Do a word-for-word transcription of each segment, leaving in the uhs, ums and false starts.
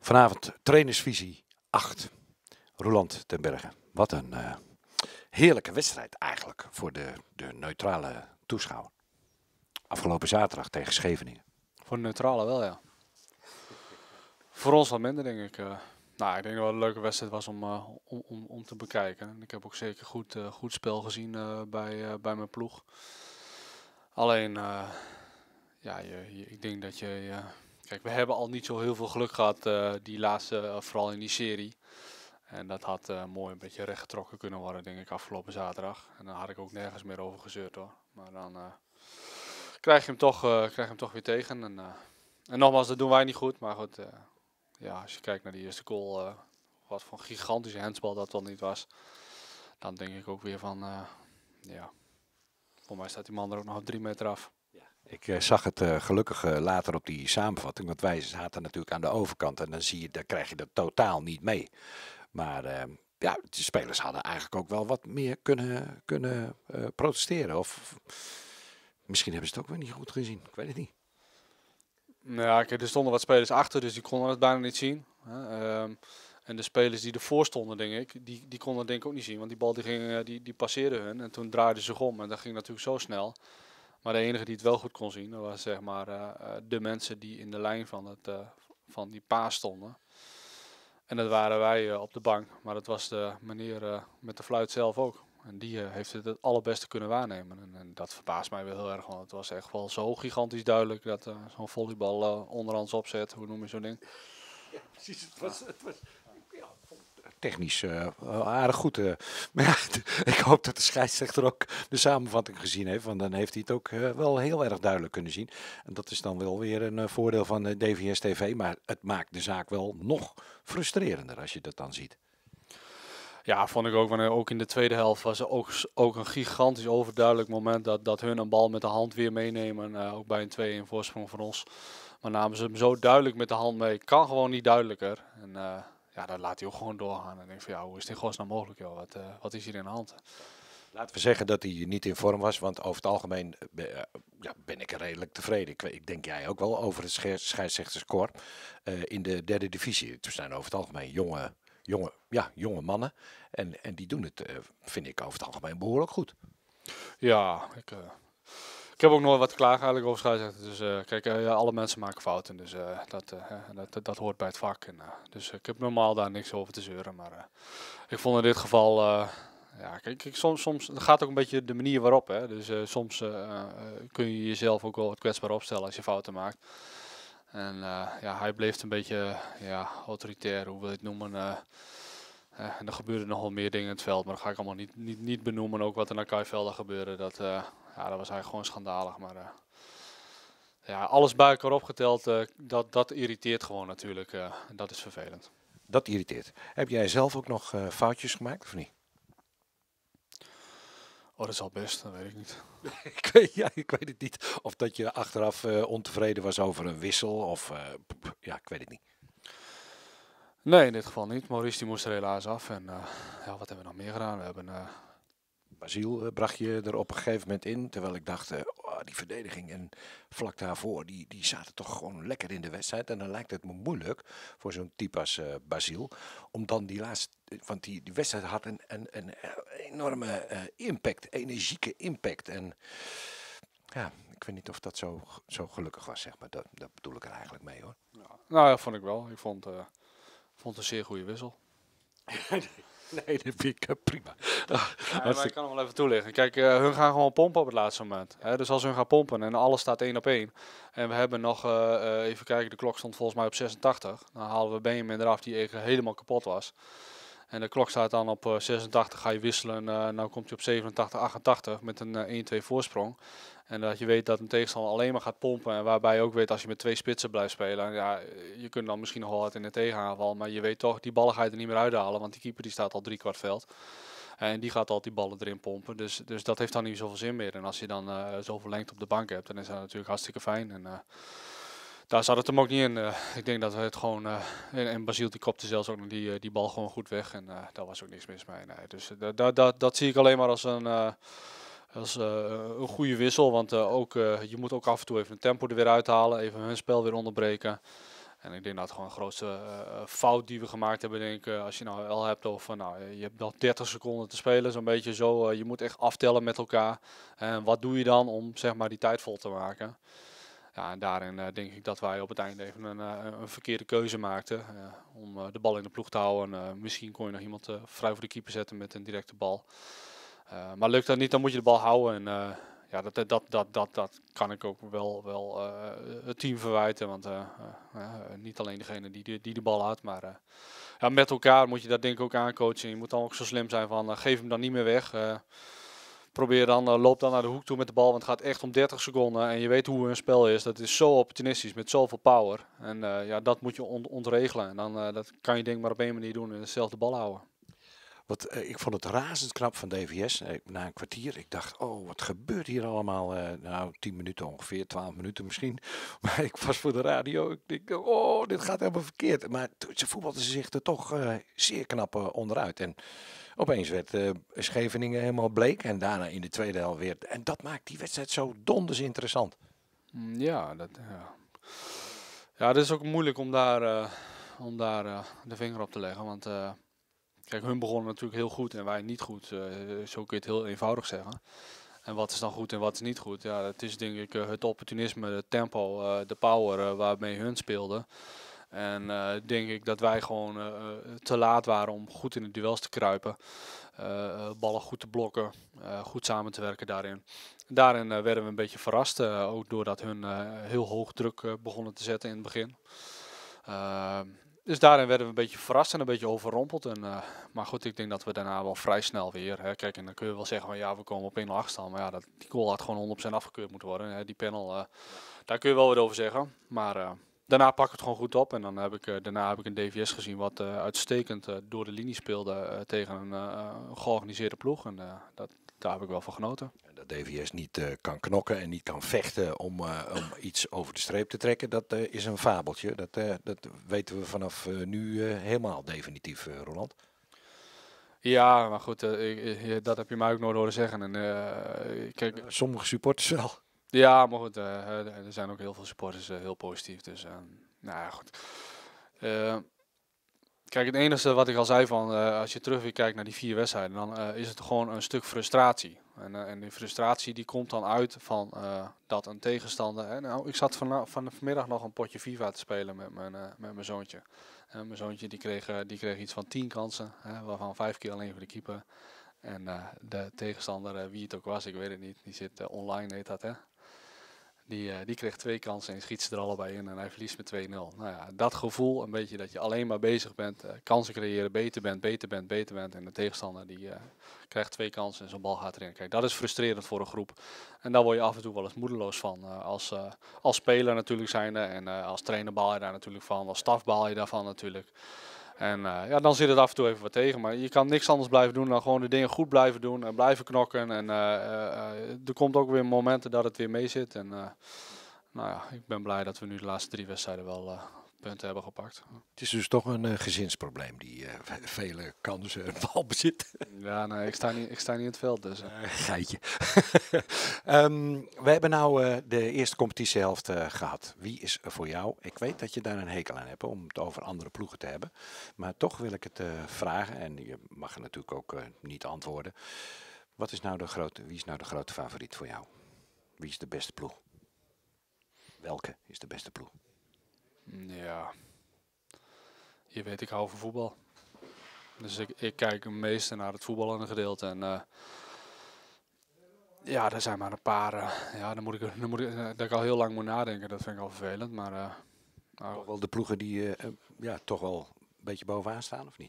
Vanavond trainersvisie acht. Roeland ten Berge. Wat een uh, heerlijke wedstrijd eigenlijk voor de, de neutrale toeschouwer. Afgelopen zaterdag tegen Scheveningen. Voor de neutrale wel, ja. Voor ons wat minder, denk ik. Uh, nou, ik denk dat het een leuke wedstrijd was om, uh, om, om, om te bekijken. Ik heb ook zeker goed, uh, goed spel gezien uh, bij, uh, bij mijn ploeg. Alleen, uh, ja, je, je, ik denk dat je... Uh, kijk, we hebben al niet zo heel veel geluk gehad, uh, die laatste, uh, vooral in die serie. En dat had uh, mooi een beetje rechtgetrokken kunnen worden, denk ik, afgelopen zaterdag. En dan had ik ook nergens meer over gezeurd, hoor. Maar dan uh, krijg je hem toch, uh, krijg je hem toch weer tegen. En, uh, en nogmaals, dat doen wij niet goed. Maar goed, uh, ja, als je kijkt naar die eerste goal, uh, wat voor een gigantische handsbal dat wel niet was. Dan denk ik ook weer van, uh, ja, voor mij staat die man er ook nog op drie meter af. Ik uh, zag het uh, gelukkig uh, later op die samenvatting, want wij zaten natuurlijk aan de overkant en dan zie je, dan krijg je dat totaal niet mee. Maar uh, ja, de spelers hadden eigenlijk ook wel wat meer kunnen, kunnen uh, protesteren. Of misschien hebben ze het ook wel niet goed gezien, ik weet het niet. Ja, kijk, er stonden wat spelers achter, dus die konden het bijna niet zien. Hè. Um, en de spelers die ervoor stonden, denk ik, die, die konden het denk ik ook niet zien. Want die bal die ging, die, die passeerde hun en toen draaiden ze zich om en dat ging natuurlijk zo snel. Maar de enige die het wel goed kon zien, dat was zeg maar uh, de mensen die in de lijn van, het, uh, van die paas stonden. En dat waren wij uh, op de bank, maar dat was de meneer uh, met de fluit zelf ook. En die uh, heeft het het allerbeste kunnen waarnemen. En, en dat verbaast mij wel heel erg, want het was echt wel zo gigantisch duidelijk dat uh, zo'n volleybal uh, onderhands opzet, hoe noem je zo'n ding? Ja, precies. Het was, het was ja, technisch uh, aardig goed. Uh. Maar ja, ik hoop dat de scheidsrechter ook de samenvatting gezien heeft, want dan heeft hij het ook uh, wel heel erg duidelijk kunnen zien. En dat is dan wel weer een uh, voordeel van uh, D V S T V, maar het maakt de zaak wel nog frustrerender als je dat dan ziet. Ja, vond ik ook. Want ook in de tweede helft was er ook, ook een gigantisch overduidelijk moment dat, dat hun een bal met de hand weer meenemen. Uh, ook bij een twee-een voorsprong van ons. Maar namen ze hem zo duidelijk met de hand mee. Kan gewoon niet duidelijker. En uh, ja, dan laat hij ook gewoon doorgaan. En denk van ja, hoe is dit godsnaam mogelijk, joh? Wat, uh, wat is hier in de hand? Laten we zeggen dat hij niet in vorm was, want over het algemeen uh, ja, ben ik er redelijk tevreden. Ik, ik denk jij ook wel over het scheidsrechterskorps uh, in de derde divisie. Het zijn over het algemeen jonge, jonge, ja, jonge mannen en, en die doen het, uh, vind ik, over het algemeen behoorlijk goed. Ja, ik, uh, ik heb ook nooit wat te klagen eigenlijk over scheidsrechters. Dus uh, kijk, uh, ja, alle mensen maken fouten, dus uh, dat, uh, dat, dat, dat hoort bij het vak. En, uh, dus uh, ik heb normaal daar niks over te zeuren, maar uh, ik vond in dit geval... Uh, Ja, kijk, kijk, soms, soms het gaat ook een beetje de manier waarop. Hè. Dus uh, soms uh, uh, kun je jezelf ook wel wat kwetsbaar opstellen als je fouten maakt. En uh, ja, hij bleef een beetje ja, autoritair, hoe wil je het noemen. Uh, uh, en er gebeurden nog wel meer dingen in het veld, maar dat ga ik allemaal niet, niet, niet benoemen. Ook wat er naar Kuivelden gebeurde, dat, uh, ja, dat was eigenlijk gewoon schandalig. Maar uh, ja, alles bij elkaar opgeteld, uh, dat, dat irriteert gewoon natuurlijk. Uh, en dat is vervelend. Dat irriteert. Heb jij zelf ook nog uh, foutjes gemaakt of niet? Oh, dat is al best, dat weet ik niet. ik, weet, ja, ik weet het niet. Of dat je achteraf uh, ontevreden was over een wissel. Of uh, ja, ik weet het niet. Nee, in dit geval niet. Maurice die moest er helaas af. En uh, ja, wat hebben we nog meer gedaan? We hebben... Uh... Basiel uh, bracht je er op een gegeven moment in. Terwijl ik dacht, uh, oh, die verdediging en vlak daarvoor, die, die zaten toch gewoon lekker in de wedstrijd. En dan lijkt het me moeilijk voor zo'n type als uh, Basiel. Om dan die laatste... Want die, die wedstrijd had een, een, een enorme uh, impact, energieke impact. En ja, ik weet niet of dat zo, zo gelukkig was, zeg maar. Dat, dat bedoel ik er eigenlijk mee, hoor. Ja, nou ja, vond ik wel. Ik vond, uh, vond een zeer goede wissel. Nee, dat vind ik uh, prima. Ja, maar ik kan hem wel even toelichten. Kijk, uh, hun gaan gewoon pompen op het laatste moment. Hè? Dus als hun gaan pompen en alles staat één op één. En we hebben nog, uh, uh, even kijken, de klok stond volgens mij op zesentachtig. Dan halen we Benjamin eraf die eigenlijk helemaal kapot was. En de klok staat dan op uh, zesentachtig, ga je wisselen. Uh, nou komt hij op zevenentachtig, achtentachtig met een uh, één-twee voorsprong. En dat je weet dat een tegenstander alleen maar gaat pompen. En waarbij je ook weet als je met twee spitsen blijft spelen. Ja, je kunt dan misschien nog wel wat in de tegenaanval. Maar je weet toch, die ballen ga je er niet meer uithalen. Want die keeper die staat al drie kwart veld. En die gaat al die ballen erin pompen. Dus, dus dat heeft dan niet zoveel zin meer. En als je dan uh, zoveel lengte op de bank hebt, dan is dat natuurlijk hartstikke fijn. En uh, daar zat het hem ook niet in. Uh, ik denk dat we het gewoon... Uh, en, en Basiel die kopte zelfs ook nog die, uh, die bal gewoon goed weg. En uh, daar was ook niks mis mee. Nee. Dus uh, dat, dat, dat zie ik alleen maar als een... Uh, Dat is uh, een goede wissel, want uh, ook, uh, je moet ook af en toe even een tempo er weer uithalen, even hun spel weer onderbreken. En ik denk dat gewoon de grootste uh, fout die we gemaakt hebben, denk ik, uh, als je nou wel hebt over, nou, je hebt nog dertig seconden te spelen, zo'n beetje zo. Uh, je moet echt aftellen met elkaar. En wat doe je dan om, zeg maar, die tijd vol te maken? Ja, en daarin uh, denk ik dat wij op het einde even een, uh, een verkeerde keuze maakten. Uh, om uh, de bal in de ploeg te houden. Uh, misschien kon je nog iemand uh, vrij voor de keeper zetten met een directe bal. Uh, maar lukt dat niet, dan moet je de bal houden. En uh, ja, dat, dat, dat, dat, dat kan ik ook wel, wel uh, het team verwijten. Want uh, uh, uh, niet alleen degene die, die, die de bal had, maar uh, ja, met elkaar moet je dat denk ik ook aancoachen. Je moet dan ook zo slim zijn van, uh, geef hem dan niet meer weg. Uh, probeer dan, uh, loop dan naar de hoek toe met de bal, want het gaat echt om dertig seconden. En je weet hoe een spel is. Dat is zo opportunistisch, met zoveel power. En uh, ja, dat moet je on ontregelen. En dan uh, dat kan je denk ik maar op één manier doen en dezelfde bal houden. Wat, uh, ik vond het razend knap van D V S. Uh, na een kwartier, ik dacht, oh, wat gebeurt hier allemaal? Uh, nou, tien minuten ongeveer, twaalf minuten misschien. Maar ik was voor de radio, ik denk, oh, dit gaat helemaal verkeerd. Maar ze voetbalden zich er toch uh, zeer knap uh, onderuit. En opeens werd uh, Scheveningen helemaal bleek. En daarna in de tweede helft weer. En dat maakt die wedstrijd zo donders interessant. Ja, dat, ja. ja, het is ook moeilijk om daar, uh, om daar uh, de vinger op te leggen. Want uh, kijk, hun begonnen natuurlijk heel goed en wij niet goed. Uh, zo kun je het heel eenvoudig zeggen. En wat is dan goed en wat is niet goed? Ja, het is denk ik uh, het opportunisme, het tempo, uh, de power uh, waarmee hun speelden. En uh, denk ik dat wij gewoon uh, te laat waren om goed in de duels te kruipen. Uh, ballen goed te blokken, uh, goed samen te werken daarin. Daarin uh, werden we een beetje verrast, uh, ook doordat hun uh, heel hoog druk uh, begonnen te zetten in het begin. Uh, dus daarin werden we een beetje verrast en een beetje overrompeld. En, uh, maar goed, ik denk dat we daarna wel vrij snel weer... Hè, kijk, en dan kun je wel zeggen, van, ja, we komen op één nul achterstand. Maar ja, dat, die goal had gewoon honderd procent afgekeurd moeten worden. Hè, die panel, uh, daar kun je wel wat over zeggen. Maar... Uh, Daarna pak ik het gewoon goed op en dan heb ik, uh, daarna heb ik een D V S gezien wat uh, uitstekend uh, door de linie speelde uh, tegen een uh, georganiseerde ploeg. En uh, dat, daar heb ik wel van genoten. Dat D V S niet uh, kan knokken en niet kan vechten om, uh, om iets over de streep te trekken, dat uh, is een fabeltje. Dat, uh, dat weten we vanaf uh, nu uh, helemaal definitief, uh, Roland. Ja, maar goed, uh, ik, ik, dat heb je mij ook nooit horen zeggen. En, uh, kijk, uh, sommige supporters wel. Ja, maar goed, uh, er zijn ook heel veel supporters uh, heel positief. Dus, uh, nou ja, goed. Uh, kijk, het enige wat ik al zei van, uh, als je terug weer kijkt naar die vier wedstrijden, dan uh, is het gewoon een stuk frustratie. En, uh, en die frustratie die komt dan uit van uh, dat een tegenstander... Hè, nou, ik zat van, van vanmiddag nog een potje FIFA te spelen met mijn, uh, met mijn zoontje. Uh, mijn zoontje die kreeg, uh, die kreeg iets van tien kansen, hè, waarvan vijf keer alleen voor de keeper. En uh, de tegenstander, uh, wie het ook was, ik weet het niet, die zit uh, online, heet dat, hè. Die, uh, die kreeg twee kansen en schiet ze er allebei in en hij verliest met twee nul. Nou ja, dat gevoel, een beetje dat je alleen maar bezig bent, uh, kansen creëren, beter bent, beter bent, beter bent. En de tegenstander die uh, krijgt twee kansen en zo'n bal gaat erin. Kijk, dat is frustrerend voor een groep. En daar word je af en toe wel eens moedeloos van. Uh, als, uh, als speler natuurlijk zijnde en uh, als trainer baal je daar natuurlijk van, als staf baal je daarvan natuurlijk. En uh, ja, dan zit het af en toe even wat tegen. Maar je kan niks anders blijven doen dan gewoon de dingen goed blijven doen. En blijven knokken. En uh, uh, er komt ook weer momenten dat het weer mee zit. En uh, nou ja, ik ben blij dat we nu de laatste drie wedstrijden wel uh, punten hebben gepakt. Het is dus toch een uh, gezinsprobleem, die uh, vele kansen en balbezit. Ja, nee, ik sta niet, ik sta niet in het veld. Dus, uh. Uh, geitje. um, we hebben nou uh, de eerste competitiehelft uh, gehad. Wie is er voor jou? Ik weet dat je daar een hekel aan hebt om het over andere ploegen te hebben. Maar toch wil ik het uh, vragen. En je mag er natuurlijk ook uh, niet antwoorden. Wat is nou de grote, wie is nou de grote favoriet voor jou? Wie is de beste ploeg? Welke is de beste ploeg? Ja, je weet, ik hou van voetbal. Dus ik, ik kijk het meeste naar het voetballende gedeelte. En uh, ja, er zijn maar een paar. Uh, ja, dan moet ik, dan moet ik, uh, dat ik al heel lang moet nadenken. Dat vind ik al vervelend. Maar uh, nou, toch wel de ploegen die uh, uh, ja, toch wel een beetje bovenaan staan, of niet?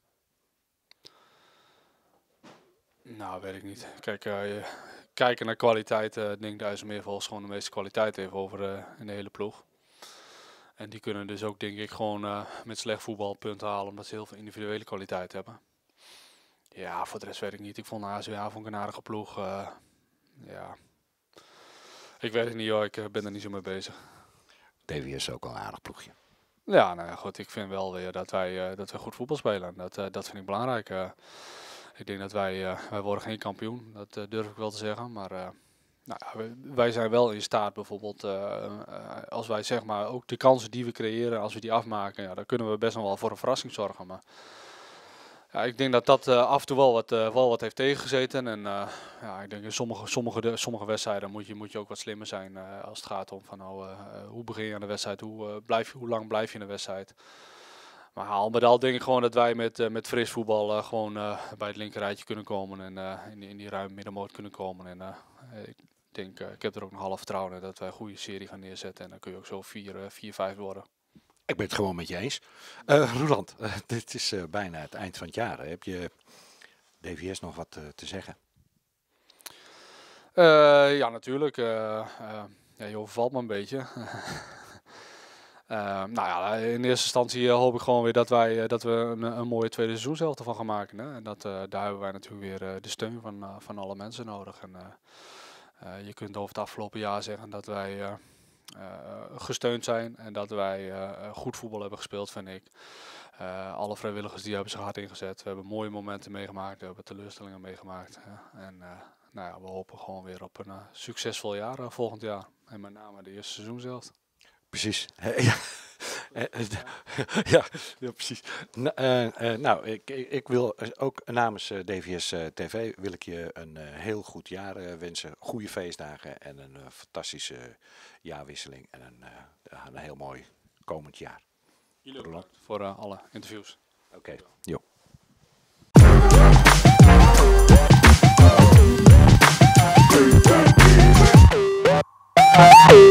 Nou, weet ik niet. Kijk, uh, kijken naar kwaliteit. Uh, ik denk dat IJsselmeervogels gewoon de meeste kwaliteit heeft over uh, in de hele ploeg. En die kunnen dus ook, denk ik, gewoon uh, met slecht voetbal punten halen, omdat ze heel veel individuele kwaliteit hebben. Ja, voor de rest weet ik niet. Ik vond de H S W A vond ik een aardige ploeg. Uh, ja, ik weet het niet hoor, ik uh, ben er niet zo mee bezig. D V S is ook al een aardig ploegje. Ja, nou ja, goed. Ik vind wel weer dat wij, uh, dat wij goed voetbal spelen. Dat, uh, dat vind ik belangrijk. Uh, ik denk dat wij, uh, wij worden geen kampioen. Dat uh, durf ik wel te zeggen. Maar uh, nou, wij, wij zijn wel in staat bijvoorbeeld, uh, uh, als wij zeg maar ook de kansen die we creëren, als we die afmaken, ja, dan kunnen we best nog wel voor een verrassing zorgen. Maar ja, ik denk dat dat uh, af en toe wel wat, uh, wel wat heeft tegengezeten. En uh, ja, ik denk in sommige, sommige, de, sommige wedstrijden moet je, moet je ook wat slimmer zijn uh, als het gaat om van nou, uh, hoe begin je aan de wedstrijd, hoe, uh, blijf je, hoe lang blijf je in de wedstrijd. Maar al met al denk ik gewoon dat wij met, uh, met fris voetbal uh, gewoon uh, bij het linkerrijtje kunnen komen en uh, in, in die ruime middenmoot kunnen komen. En uh, ik denk, uh, ik heb er ook nog half vertrouwen in dat wij een goede serie gaan neerzetten. En dan kun je ook zo vier vijf worden. Ik ben het gewoon met je eens. Uh, Roeland, uh, dit is uh, bijna het eind van het jaar. Heb je D V S nog wat uh, te zeggen? Uh, ja, natuurlijk. Uh, uh, ja, je overvalt me een beetje. Uh, nou ja, in eerste instantie uh, hoop ik gewoon weer dat wij uh, dat we een, een mooie tweede seizoenshelft van gaan maken. Hè? En dat, uh, daar hebben wij natuurlijk weer uh, de steun van, uh, van alle mensen nodig. En, uh, uh, je kunt over het afgelopen jaar zeggen dat wij uh, uh, gesteund zijn en dat wij uh, goed voetbal hebben gespeeld, vind ik. Uh, alle vrijwilligers die hebben zich hard ingezet. We hebben mooie momenten meegemaakt, we hebben teleurstellingen meegemaakt. Uh, en uh, nou ja, we hopen gewoon weer op een uh, succesvol jaar uh, volgend jaar. En met name de eerste seizoenshelft. Precies. Ja. ja, ja, precies. Nou, uh, uh, nou ik, ik wil ook namens uh, D V S uh, T V wil ik je een uh, heel goed jaar uh, wensen. Goede feestdagen en een uh, fantastische jaarwisseling. En een, uh, een heel mooi komend jaar. Jullie bedankt voor uh, alle interviews. Oké, okay. Jo. Hey!